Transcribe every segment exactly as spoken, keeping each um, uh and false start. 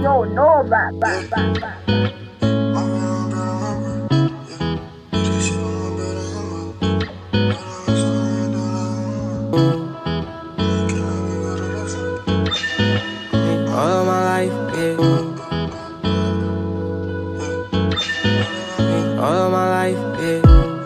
don't know about, about, about, about. All of my life, yeah. All of my life, yeah.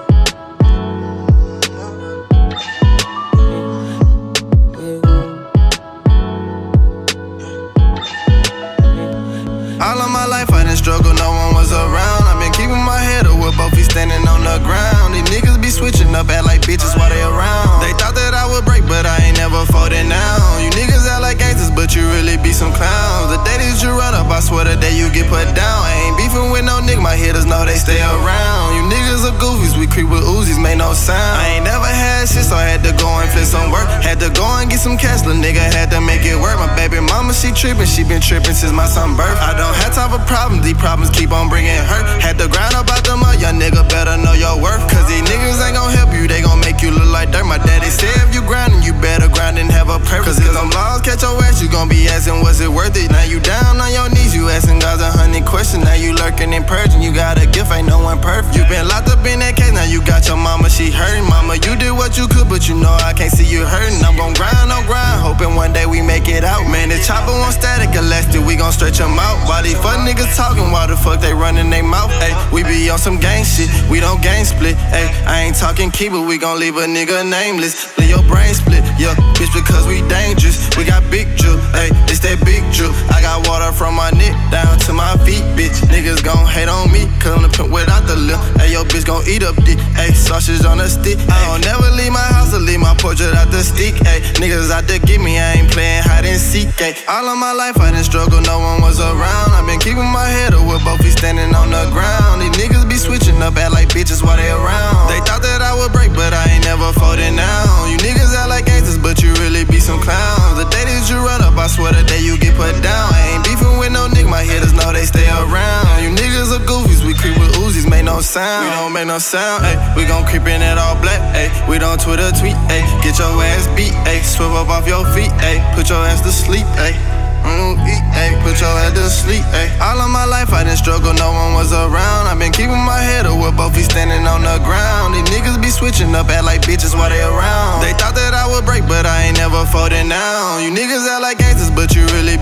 All of my life I done struggle, no one was around. I been keeping my head up with both feet standing on the ground. These niggas be switching up, act like bitches while they around. They thought that I would break, but I ain't never folding down. You niggas act like gangsters, but you really be some clowns. The day that you run up, I swear the day you get put down. I ain't beefing with no nigga, my hitters know they stay around. You niggas are goofies, we creep with Uzis, make no sound. I ain't never had shit, so I had to go and flip some work. Had to go and get some cash, little nigga had to make it work. My baby mama, she trippin', she been trippin' since my son birth. I don't have time for problems, these problems keep on bringing hurt. Had to grind up out the mud, young nigga better know your worth. Cause these niggas ain't gon' help you, they gon' make you look like dirt. My daddy said if you grindin', you better grind and have a purpose. Cause if them laws catch your ass, you gon' be asking, was it worth it? Now you down on your knees, you asking God's a hundred questions. Now you lurking and purging, you got a gift, ain't no one perfect. You been locked up in that case, now you got your mama, she hurting. Mama, you did what you could, but you know I can't see you hurting. I'm gon' grind, on grind, hoping one day we make it out. Man, this chopper on static, elastic, we gon' stretch them out. While these fuck niggas talking, why the fuck they running they mouth? Ay, we be on some gang shit, we don't gang split. Ay, I ain't talking key, but we gon' leave a nigga nameless. Leave your brain split, yeah, bitch, because we dangerous. We got big drip, ay, it's that big drip. I got water from my neck down to my feet, bitch. Niggas gon' hate on me, cause I'm the pimp without the lip. Ay, yo, bitch gon' eat up dick, ay, sausage on a stick. I don't never leave my house or leave my porch without the stick, ay. Niggas out there get me, I ain't playing hide and seek, ay. All of my life I done struggle, no one was around. I been keeping my head up with both feet standing on the ground. These niggas be switching up, act like bitches while they around. They thought that I would break, but I ain't never folding down. You niggas act like gangsters, but you really be some clowns. The day that you run up, I swear the day you get put down. I ain't beefing with no nigga, my hitters know they stay around. You niggas are goofies, we creep with Uzis, make no sound. We don't make no sound, ayy. We gon' creep in it all black, ayy. We don't Twitter tweet, ayy. Get your ass beat, ayy. Swivel up off your feet, ayy. Put your ass to sleep, ayy. Mm, eat, ay, put your head to sleep, ay. All of my life I done struggle, no one was around. I been keeping my head up with both feet standing on the ground. These niggas be switching up, act like bitches while they around. They thought that I would break, but I ain't never folding down. You niggas act like gangsters, but you really